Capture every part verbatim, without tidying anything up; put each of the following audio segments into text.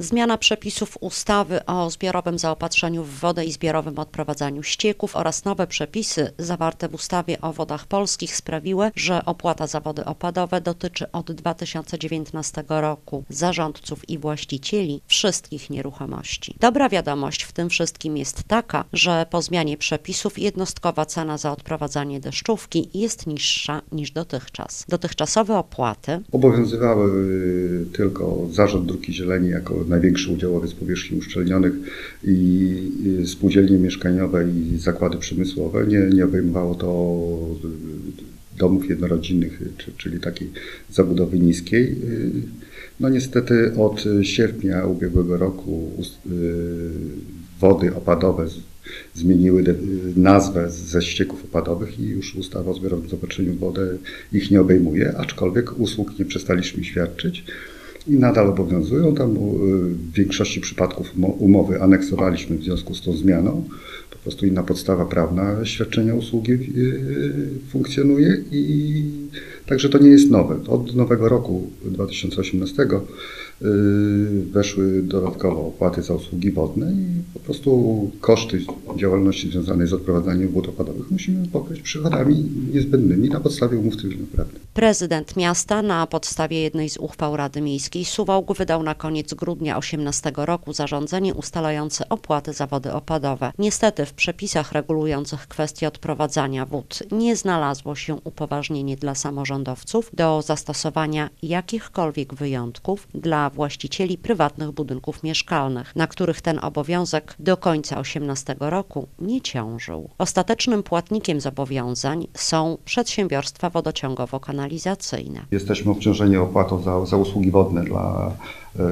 Zmiana przepisów ustawy o zbiorowym zaopatrzeniu w wodę i zbiorowym odprowadzaniu ścieków oraz nowe przepisy zawarte w ustawie o Wodach Polskich sprawiły, że opłata za wody opadowe dotyczy od dwa tysiące dziewiętnastego roku zarządców i właścicieli wszystkich nieruchomości. Dobra wiadomość w tym wszystkim jest taka, że po zmianie przepisów jednostkowa cena za odprowadzanie deszczówki jest niższa niż dotychczas. Dotychczasowe opłaty obowiązywały tylko Zarząd Dróg i Zieleni jako największy udziałowiec powierzchni uszczelnionych i spółdzielnie mieszkaniowe i zakłady przemysłowe. Nie, nie obejmowało to domów jednorodzinnych, czyli takiej zabudowy niskiej. No niestety od sierpnia ubiegłego roku wody opadowe zmieniły nazwę ze ścieków opadowych i już ustawa o zbiorowym zaopatrzeniu w wodę ich nie obejmuje, aczkolwiek usług nie przestaliśmy świadczyć i nadal obowiązują. Tam w większości przypadków umowy aneksowaliśmy w związku z tą zmianą. Po prostu inna podstawa prawna świadczenia usługi funkcjonuje i także to nie jest nowe. Od nowego roku dwa tysiące osiemnastego weszły dodatkowo opłaty za usługi wodne i po prostu koszty działalności związanej z odprowadzaniem wód opadowych musimy pokryć przychodami niezbędnymi na podstawie umów cywilnoprawnych. Prezydent miasta na podstawie jednej z uchwał Rady Miejskiej Suwałk wydał na koniec grudnia dwa tysiące osiemnastego roku zarządzenie ustalające opłaty za wody opadowe. Niestety w przepisach regulujących kwestie odprowadzania wód nie znalazło się upoważnienie dla samorządowców do zastosowania jakichkolwiek wyjątków dla właścicieli prywatnych budynków mieszkalnych, na których ten obowiązek do końca osiemnastego roku nie ciążył. Ostatecznym płatnikiem zobowiązań są przedsiębiorstwa wodociągowo-kanalizacyjne. Jesteśmy obciążeni opłatą za, za usługi wodne dla, yy,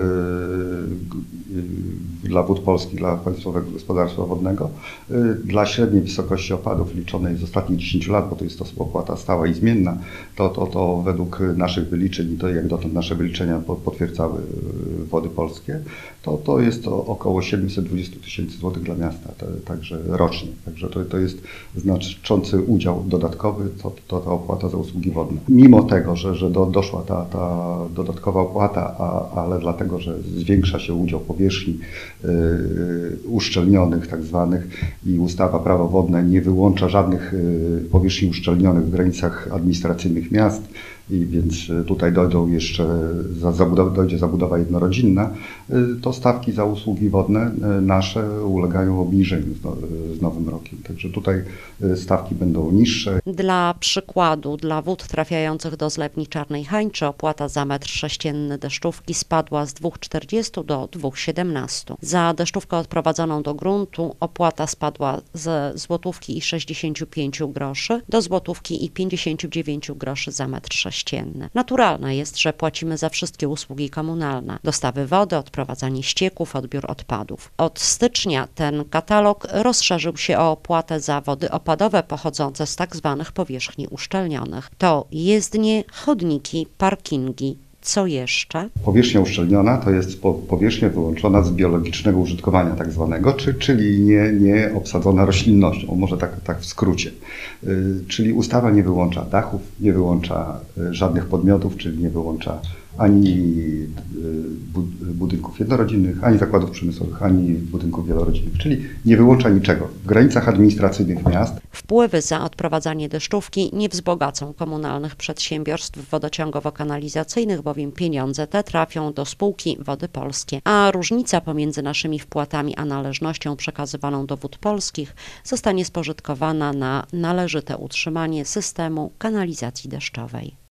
dla Wód Polskich, dla Państwowego Gospodarstwa Wodnego. Yy, dla średniej wysokości opadów liczonej z ostatnich dziesięciu lat, bo to jest to opłata stała i zmienna, to, to, to według naszych wyliczeń i to jak dotąd nasze wyliczenia potwierdzały Wody Polskie, to, to jest to około siedemset dwadzieścia tysięcy złotych dla miasta, to, także rocznie. Także to, to jest znaczący udział dodatkowy, to, to ta opłata za usługi wodne. Mimo tego, że, że do, doszła ta, ta dodatkowa opłata, a, ale dlatego, że zwiększa się udział powierzchni yy, uszczelnionych tak zwanych i ustawa Prawo wodne nie wyłącza żadnych yy, powierzchni uszczelnionych w granicach administracyjnych miast, i więc tutaj dojdą jeszcze, za zabudowa, dojdzie zabudowa jednorodzinna, to stawki za usługi wodne nasze ulegają obniżeniu z nowym rokiem. Także tutaj stawki będą niższe. Dla przykładu, dla wód trafiających do zlewni Czarnej Hańczy opłata za metr sześcienny deszczówki spadła z dwóch czterdziestu do dwóch siedemnastu. Za deszczówkę odprowadzoną do gruntu opłata spadła ze złotówki i sześćdziesięciu pięciu groszy do złotówki i pięćdziesięciu dziewięciu groszy za metr sześcienny. Naturalne jest, że płacimy za wszystkie usługi komunalne, dostawy wody, odprowadzanie ścieków, odbiór odpadów. Od stycznia ten katalog rozszerzył się o opłatę za wody opadowe pochodzące z tak zwanych powierzchni uszczelnionych. To jezdnie, chodniki, parkingi. Co jeszcze? Powierzchnia uszczelniona to jest powierzchnia wyłączona z biologicznego użytkowania tak zwanego, czy, czyli nie, nie obsadzona roślinnością, może tak, tak w skrócie. Yy, czyli ustawa nie wyłącza dachów, nie wyłącza żadnych podmiotów, czyli nie wyłącza ani budynków jednorodzinnych, ani zakładów przemysłowych, ani budynków wielorodzinnych, czyli nie wyłącza niczego. W granicach administracyjnych miast wpływy za odprowadzanie deszczówki nie wzbogacą komunalnych przedsiębiorstw wodociągowo-kanalizacyjnych, bowiem pieniądze te trafią do spółki Wody Polskie, a różnica pomiędzy naszymi wpłatami a należnością przekazywaną do Wód Polskich zostanie spożytkowana na należyte utrzymanie systemu kanalizacji deszczowej.